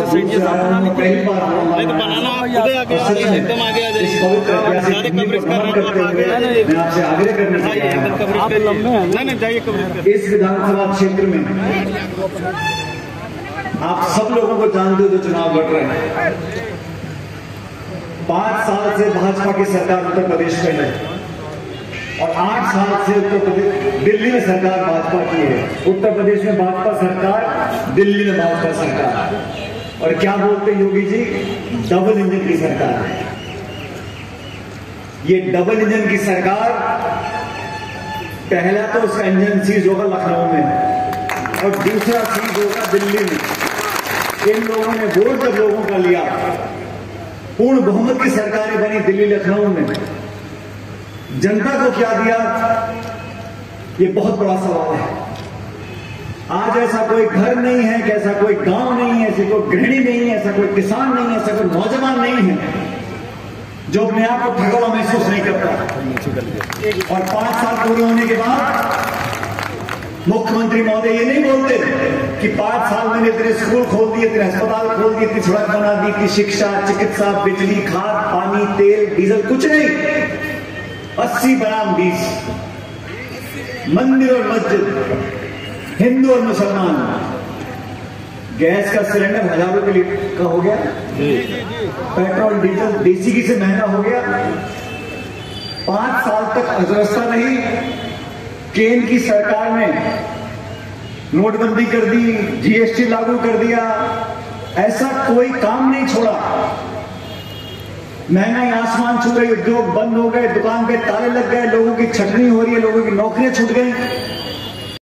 नहीं तो बनाना उधर आगे एकदम आगे आ जाइए। सारे कवरेज कर रहे हैं आपसे आग्रह करना चाहिए नहीं जाइए कवरेज। इस विधानसभा क्षेत्र में आप सब लोगों को जानते हो जो चुनाव लड़ रहे हैं। 5 साल से भाजपा की सरकार उत्तर प्रदेश में है और 8 साल से उत्तर प्रदेश दिल्ली में सरकार भाजपा की है। उत्तर प्रदेश में भाजपा सरकार, दिल्ली में भाजपा सरकार। और क्या बोलते योगी जी, डबल इंजन की सरकार है। ये डबल इंजन की सरकार, पहला तो उसका इंजन सीज होगा लखनऊ में और दूसरा सीज होगा दिल्ली में। इन लोगों ने वोट जब लोगों का लिया, पूर्ण बहुमत की सरकारें बनी दिल्ली लखनऊ में, जनता को क्या दिया, ये बहुत बड़ा सवाल है। आज ऐसा कोई घर नहीं है कि ऐसा कोई गांव नहीं है, ऐसी कोई गृहिणी नहीं है, ऐसा कोई किसान नहीं है, ऐसा कोई नौजवान नहीं है जो अपने आप को ठगा हुआ महसूस नहीं करता। और 5 साल पूरे होने के बाद मुख्यमंत्री महोदय ये नहीं बोलते कि 5 साल मैंने तेरे स्कूल खोल दिए, तेरे अस्पताल खोल दिए, तेरी सड़क बना दी, तेरी शिक्षा, चिकित्सा, बिजली, खाद, पानी, तेल, डीजल, कुछ नहीं। 80 बनाम 20, मंदिर और मस्जिद, हिंदू और मुसलमान, गैस का सिलेंडर 1000 रुपए का हो गया, पेट्रोल डीजल देसी घी से महंगा हो गया। 5 साल तक अर्थव्यवस्था रही। केंद्र की सरकार ने नोटबंदी कर दी, जीएसटी लागू कर दिया, ऐसा कोई काम नहीं छोड़ा। महंगाई आसमान छू गई, उद्योग बंद हो गए, दुकान पे ताले लग गए, लोगों की छटनी हो रही है, लोगों की नौकरियां छूट गई।